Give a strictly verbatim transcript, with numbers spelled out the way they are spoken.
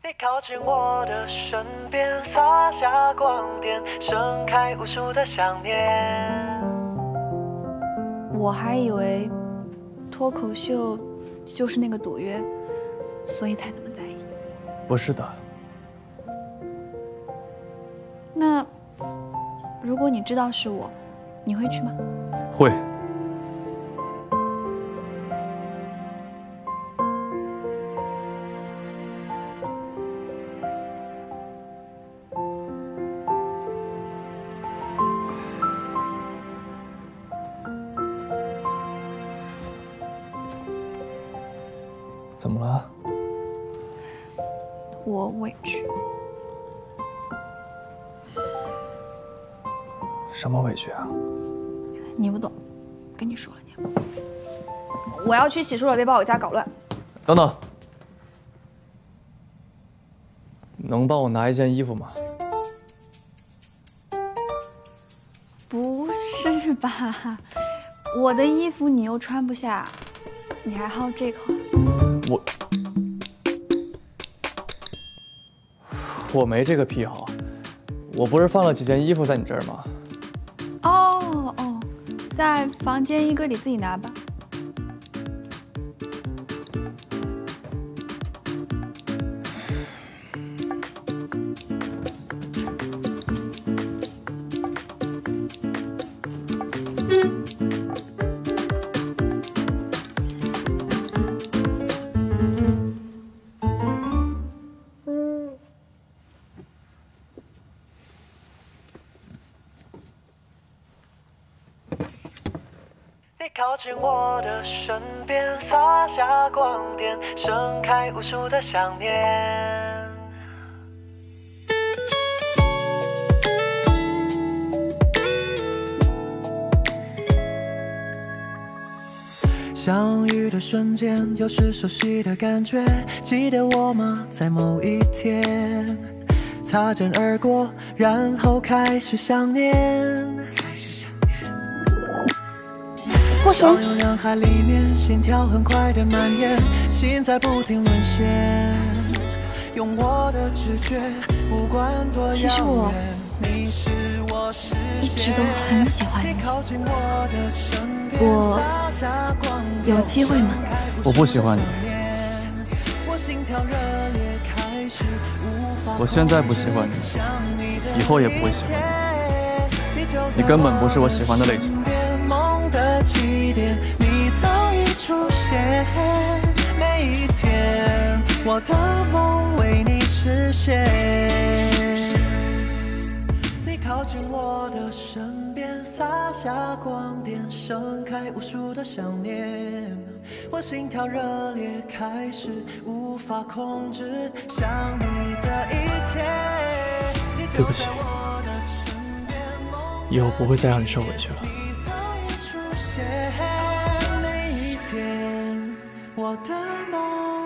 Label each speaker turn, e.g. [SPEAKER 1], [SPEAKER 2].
[SPEAKER 1] 你靠近我的身边，洒下光点，盛开无数的想念。
[SPEAKER 2] 我还以为脱口秀就是那个赌约，所以才那么在意。
[SPEAKER 3] 不是的。
[SPEAKER 2] 那如果你知道是我，你会去吗？
[SPEAKER 3] 会。怎么了？
[SPEAKER 2] 我委屈。
[SPEAKER 3] 什么委屈啊？
[SPEAKER 2] 你不懂，跟你说了你。我要去洗漱了，别把我家搞乱。
[SPEAKER 3] 等等，能帮我拿一件衣服吗？
[SPEAKER 2] 不是吧？我的衣服你又穿不下，你还好这口？
[SPEAKER 3] 我我没这个癖好，我不是放了几件衣服在你这儿吗？
[SPEAKER 2] 哦哦，在房间衣柜里自己拿吧。
[SPEAKER 1] 靠近我的身边，洒下光点，盛开无数的想念。相遇的瞬间，又是熟悉的感觉，记得我吗？在某一天，擦肩而过，然后开始想念。上有人海里面，心跳很快的蔓延，心在不停沦陷。用我的直觉，不管多
[SPEAKER 2] 其实我一直都很喜欢你，我有机会吗？
[SPEAKER 3] 我不喜欢你，我现在不喜欢你，以后也不会喜欢你，你根本不是我喜欢的类型。
[SPEAKER 1] 的起点，你早已出现。每一天，我的梦为你实现。你靠近我的身边，洒下光点，盛开无数的想念。我心跳热烈，开始无法控制想你的一切。
[SPEAKER 3] 对不起，以后不会再让你受委屈了。
[SPEAKER 1] 每一天，我的梦。